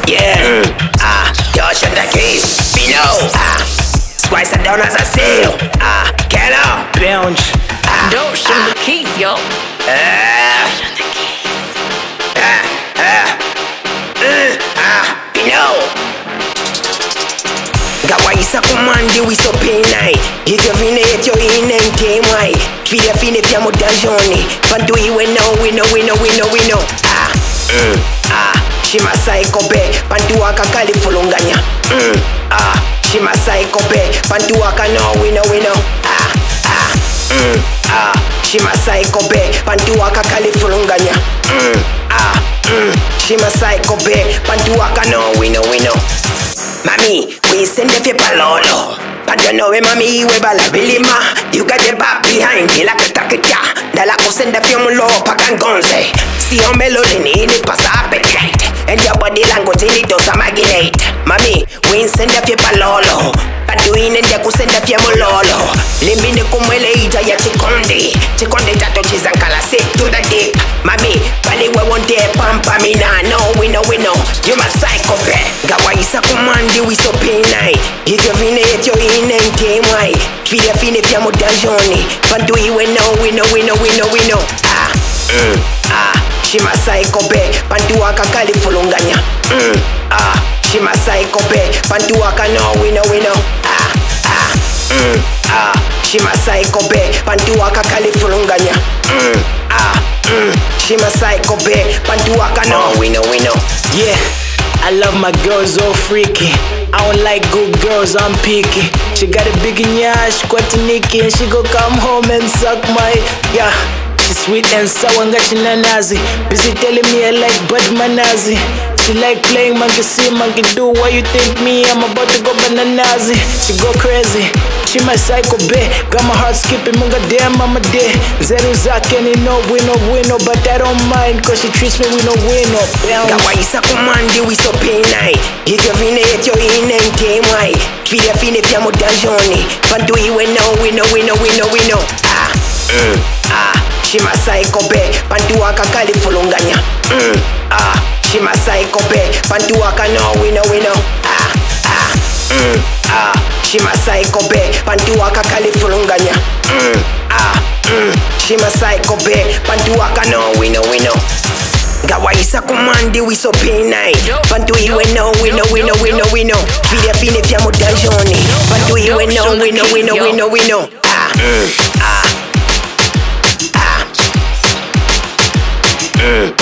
Yeah. Josh and the keys. Below. Splice it down as I seal. Get up. Bounce. Josh and the keys, yo. Below. Gawaisa kumandi we so pay night. Hivyo vine yetu ine ntemwai. Vile vine vya mudajoni. Pantu iwe no we know. Shima psycho be. Pantu waka kali fulunganya. Shima psycho be. Pantu waka no we know. Shima psycho be. Pantu waka kali fulunganya. Shima psycho be. Pantu waka no we know. Mami, we send the paper lolo. But you know mami, we bala bilima. You got the back behind me like a takita. Dala ko send the film low pakan gonze. See your melody ni pass appetite. And your body language in it does amaginate. Mami, we send the paper lolo. But you in the ko send the film lolo. Limine kumwele ita ya chikonde. Chikonde tato chizankala sit to the deep. Mami, bali we won't dare pampa me na. No, we know. You my psychopath. Gawaisa kumandi we so pay night. Hivyo vine yetu ine ntemwai. Vile vine vya mudajoni. Pantu iwe no we know. Shima psychopath. Pantu waka kali fulunganya. Shima psychopath. Pantu waka no we know. Shima psychopath. Pantu waka kali fulunganya. Shima psychopath. Pantu waka no we know. Yeah, I love my girls all freaky. I don't like good girls, I'm picky. She got a big nyash, quite Nikki, and she go come home and suck my, yeah. She sweet and sour, got she nazi. Busy telling me I like bud manazi. She like playing monkey see, monkey do. What you think me? I'm about to go bananazi. She go crazy. She my psycho bae. Got my heart skipping, munga damn I'm a day. Zeru zake ni no wino. But I don't mind, cause she treats me with no wino. Gawaisa kumandi we so pay night. Hivyo vine yetu ine ntemwai. Vile vine vya mudajoni. Pantu iwe no we know. Shima psycho bae. Pantu waka kali fulunganya. Shima psycho bae. Pantu waka no we know. Shima psycho bae. Pantu waka kali fulunganya. Shima psycho bae. Pantu waka no we know. Gawaisa kumandi we so pay night. Pantu iwe no we know. Vile vine vya mudajoni. Pantu iwe no we know.